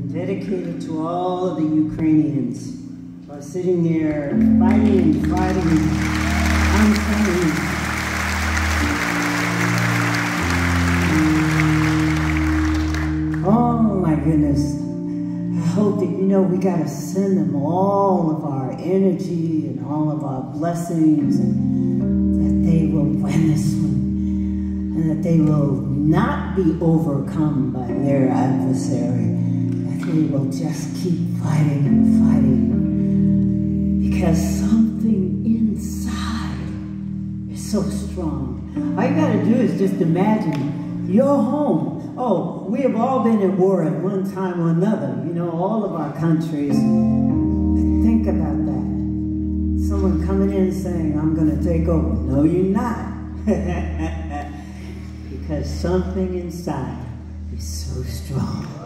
dedicated to all of the Ukrainians who are sitting there fighting and fighting, unfailing. Oh my goodness. I hope that, we got to send them all of our energy and all of our blessings, and that they will win this one, and that they will not be overcome by their adversary, that they will just keep fighting and fighting, because something inside is so strong. All you got to do is just imagine your home. Oh, we have all been at war at one time or another, all of our countries. But think about that. Someone coming in saying, I'm going to take over. No, you're not. Because something inside is so strong.